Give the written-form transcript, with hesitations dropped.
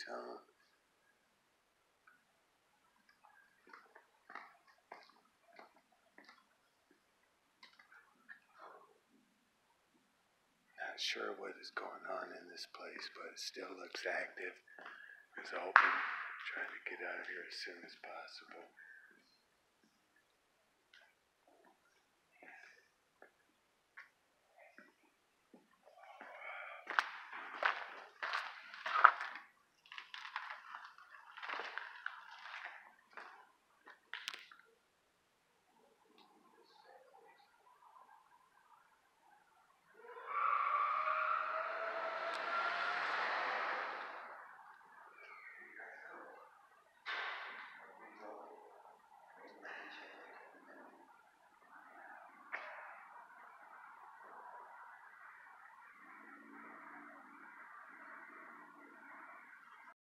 zone. Not sure what is going on in this place, but it still looks active. It's open. Trying to get out of here as soon as possible.